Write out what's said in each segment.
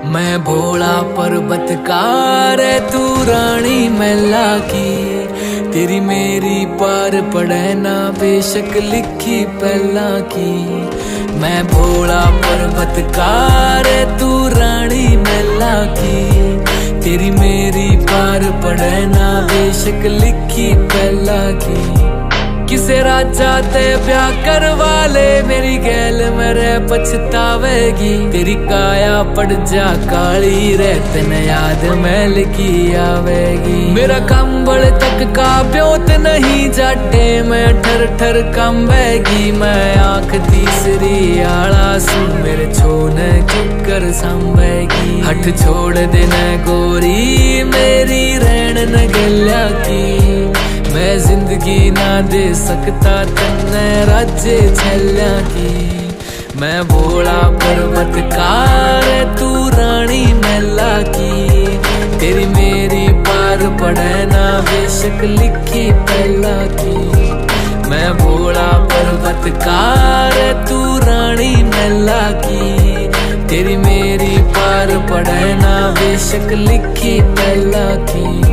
मैं भोला पर्वतकार है तू रानी मैला की। तेरी मेरी पार पड़े ना बेशक लिखी पहला की। मैं भोला पर्वतकार है तू रानी मैला की। तेरी मेरी पार पड़े ना बेशक लिखी पहला की। किसे राजा ते ब्याह करवा ले मेरी गैल मेरे पछतावेगी। तेरी काया पड़ जा काली रे तन याद मैल की आवेगी। मेरा कंबल तक का प्योत नहीं जाटे मैं ठर ठर कंबेगी। मैं आंख तीसरी आला सू मेरे छोने चुकर संभेगी। हट छोड़ देना गोरी मेरी रहन न गल्या की। मैं जिंदगी ना दे सकता तन्ने राज्य छल्या की। मैं भोला पर्वतकार तू रानी मैला की। तेरी मेरी पार पड़े ना बेशक लिखी पहला की। मैं भोला पर्वतकार तू रानी मैला की। तेरी मेरी पार पड़े ना बेशक लिखी पहला की।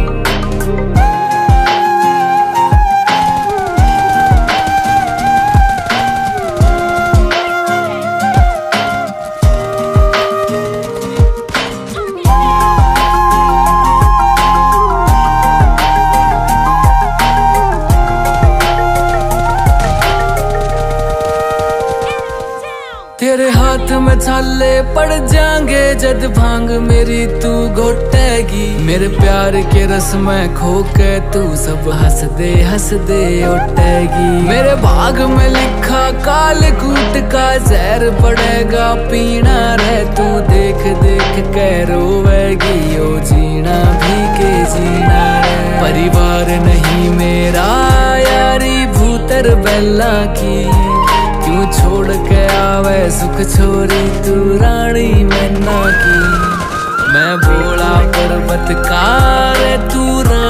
तेरे हाथ में छाले पड़ जाएंगे जद भांग मेरी तू घोटेगी। मेरे प्यार के रस में खो के तू सब हंस दे उठेगी। मेरे भाग में लिखा काल कूट का जहर पड़ेगा पीना रे तू। देख देख के रोवेगी ओ जीना भी के जीना रे। परिवार नहीं मेरा यारी भूतर बेला की। क्यों छोड़ के आवे सुख छोरी तू रानी मैना की। मैं भोला पर्वतकार तू